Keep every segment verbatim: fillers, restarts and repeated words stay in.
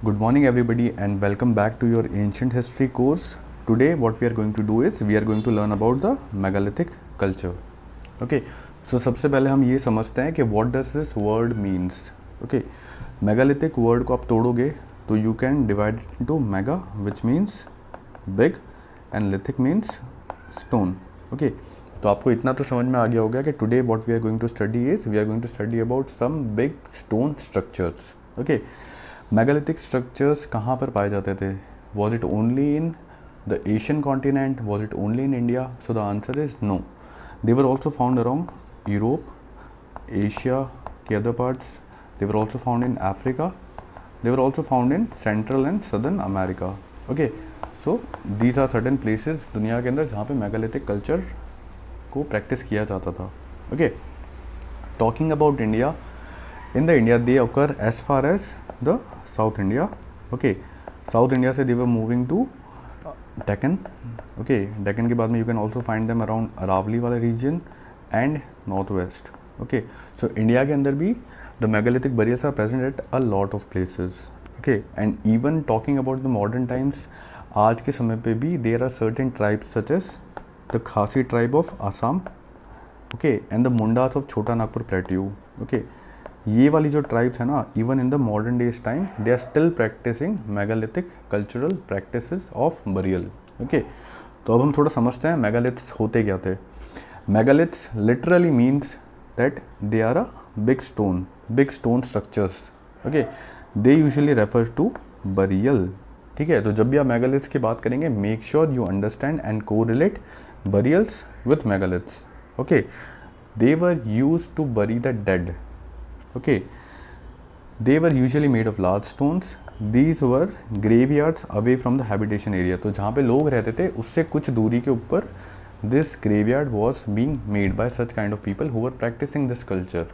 Good morning everybody and welcome back to your ancient history course. Today what we are going to do is we are going to learn about the megalithic culture. Okay, so सबसे पहले हम ये समझते हैं कि what does this word means. Okay, megalithic word को आप तोड़ोगे तो you can divide it into mega which means big and lithic means stone. Okay, तो आपको इतना तो समझ में आ गया होगा कि today what we are going to study is we are going to study about some big stone structures. Okay, megalithic structures कहाँ पर पाए जाते थे? Was it only in the Asian continent? Was it only in India? So the answer is no. They were also found around Europe, Asia के other parts. They were also found in Africa. They were also found in central and southern America. Okay, so these are certain places दुनिया के अंदर जहाँ पे megalithic culture को practice किया जाता था. Okay, talking about India, in the India they occur as far as the South India. Okay, South India से they were moving to uh, Deccan. Okay, Deccan के बाद में you can also find them around Aravali वाला region and Northwest. Okay, so India के अंदर भी the megalithic burials are present at a lot of places. Okay, and even talking about the modern times, आज के समय पे भी there are certain tribes such as the Khasi tribe of Assam. Okay, and the Mundas of Chota Nagpur Plateau. Okay, ये वाली जो tribes है ना, even in the modern days time they are still practicing megalithic cultural practices of burial. Okay, तो अब हम थोड़ा समझते हैं मेगालिथ्स होते क्या थे. Megaliths literally means that they are a big stone big stone structures. Okay, they usually refer to burial. ठीक है, तो जब भी आप मेगालिथ्स की बात करेंगे make sure you understand and correlate burials with megaliths. Okay, they were use to bury the dead. Okay, they were usually made of large stones. These were graveyards away from the habitation area. तो जहाँ पे लोग रहते थे उससे कुछ दूरी के ऊपर this graveyard was being made by such kind of people who were practicing this culture.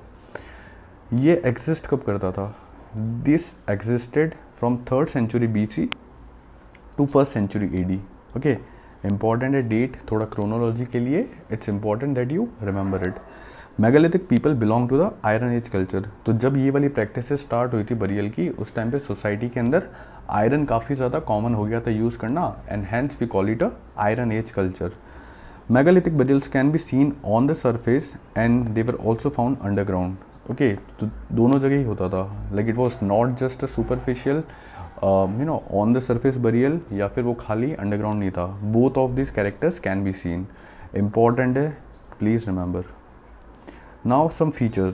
ये exist कब करता था? This existed from third century B C to first century A D. Okay, important है date, थोड़ा chronology के लिए it's important that you remember it. Megalithic people belong to the iron age culture. तो जब ये वाली प्रैक्टिसेस स्टार्ट हुई थी बरियल की, उस टाइम पे सोसाइटी के अंदर आयरन काफ़ी ज़्यादा कॉमन हो गया था यूज़ करना, and hence we call it a iron age culture. Megalithic burials can be seen on the surface and they were also found underground. Okay, तो दोनों जगह ही होता था. Like it was not just a superficial you know on the surface burial, या फिर वो खाली अंडरग्राउंड नहीं था. Both of this characters can be seen. Important है, please remember. Now some features.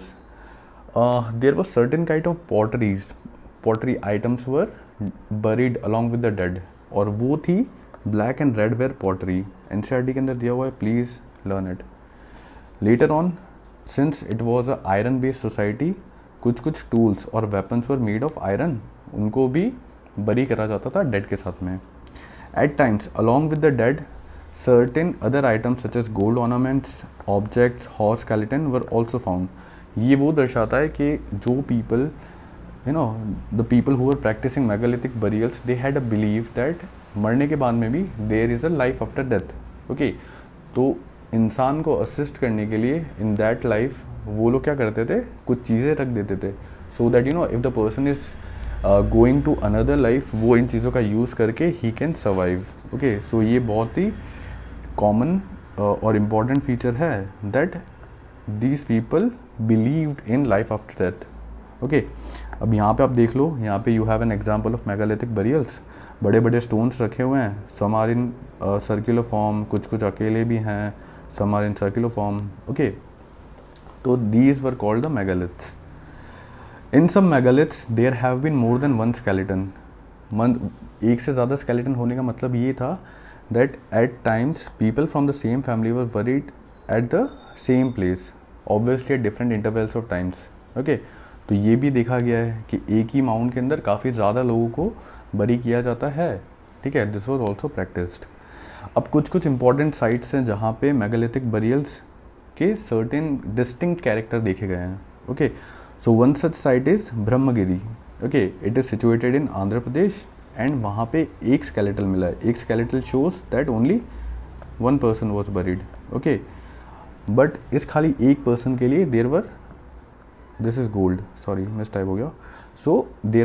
Uh, there was certain kind of potteries. Pottery items were buried along with the dead. और वो थी black and red ware pottery. N C E R T के अंदर दिया हुआ है, please learn it. Later on, since it was a iron based society, कुछ कुछ tools और weapons were made of iron. उनको भी bury करा जाता था dead के साथ में. At times, along with the dead, certain other items such as gold ornaments, objects, horse skeleton were also found. ये वो दर्शाता है कि जो people, you know, the people who were practicing megalithic burials, they had a belief that मरने के बाद में भी there is a life after death. Okay, तो इंसान को assist करने के लिए in that life वो लोग क्या करते थे, कुछ चीज़ें रख देते थे, so that you know if the person is uh, going to another life, वो इन चीज़ों का यूज़ करके he can survive. Okay, so ये बहुत ही कॉमन और इम्पॉर्टेंट फीचर है that these people believed in life after death. Okay, अब यहाँ पे आप देख लो, यहाँ पे you have an example of megalithic burials. बड़े बड़े स्टोन्स रखे हुए हैं, some are in circular form, कुछ कुछ अकेले भी हैं, some are in circular form. Okay, तो these were called the megaliths. In some megaliths there have been more then one skeleton. मन एक से ज़्यादा स्केलेटन होने का मतलब ये था that at times people from the same family were buried at the same place, obviously at different intervals of times. Okay, तो ये भी देखा गया है कि एक ही माउंट के अंदर काफ़ी ज़्यादा लोगों को बरी किया जाता है. ठीक है, दिस वाज आल्सो प्रैक्टिस्ड. अब कुछ कुछ इंपॉर्टेंट साइट्स हैं जहाँ पे मेगालिथिक बरियल्स के सर्टेन डिस्टिंक्ट कैरेक्टर देखे गए हैं. Okay, so one such site is Brahmagiri. Okay, it is situated in Andhra Pradesh and वहाँ पे एक स्केलेटल मिला है. एक skeletal shows that only one person was buried. Okay, but इस खाली एक पर्सन के लिए there were, this is gold, sorry miss type हो गया. So there were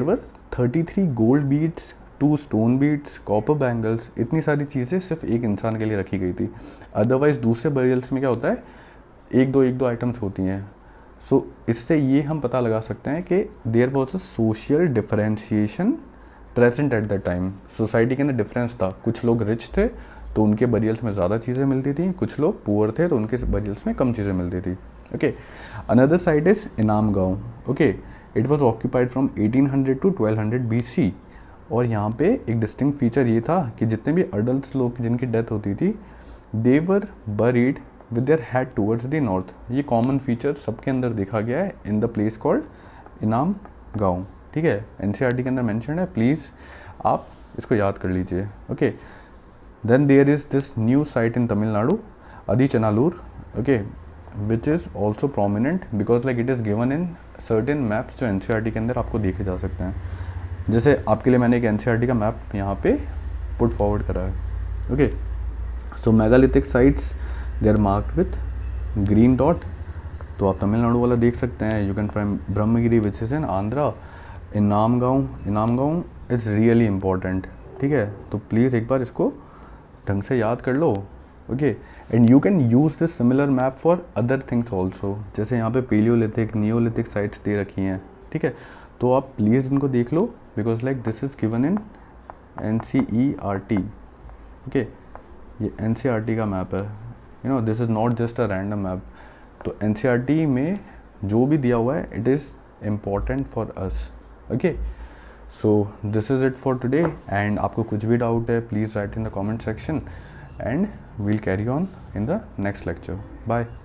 thirty three gold beads, two stone beads, copper bangles, इतनी सारी चीज़ें सिर्फ एक इंसान के लिए रखी गई थी। अदरवाइज़ दूसरे बरियल्स में क्या होता है, एक दो एक दो आइटम्स होती हैं। सो so, इससे ये हम पता लगा सकते हैं कि there was a social differentiation present at the time. Society के अंदर डिफरेंस था, कुछ लोग रिच थे तो उनके बरियल्स में ज़्यादा चीज़ें मिलती थी, कुछ लोग पुअर थे तो उनके बरियल्स में कम चीज़ें मिलती थी। Okay, another side is Inamgaon. Okay, it was occupied from eighteen hundred to twelve hundred B C. और यहाँ पे एक डिस्टिंक्ट फीचर ये था कि जितने भी अडल्ट लोग जिनकी डेथ होती थी, they were buried with their head towards the north. ये कॉमन फीचर सबके अंदर देखा गया है इन द प्लेस कॉल्ड इनाम गांव। ठीक है, एनसीईआरटी के अंदर मेंशन है, प्लीज़ आप इसको याद कर लीजिए। Okay, then there is this new site in Tamil Nadu, Adichanallur. Okay, which is also prominent because like it is given in certain maps जो एनसीईआरटी के अंदर आपको देखे जा सकते हैं। जैसे आपके लिए मैंने एक एनसीईआरटी का मैप यहाँ पे पुट फॉरवर्ड करा है। Okay, so megalithic sites they are marked with green dot. तो आप तमिलनाडु वाला देख सकते हैं। You can find Brahmagiri which is in Andhra. Inamgaon, इनाम गांव इज़ रियली इम्पॉर्टेंट। ठीक है, तो प्लीज़ एक बार इसको ढंग से याद कर लो। Okay, and you can use this similar map for other things also. जैसे यहाँ पे पेलियोलिथिक, नियोलिथिक साइट्स दे रखी हैं। ठीक है, तो आप प्लीज़ इनको देख लो because like this is given in N C E R T. Okay, ये एन सी आर टी का मैप है। You know this is not just a random map. तो एन सी आर टी में जो भी दिया हुआ है it is important for us. Okay, so this is it for today. And आपको कुछ भी डाउट है please write in the comment section and we'll carry on in the next lecture. Bye.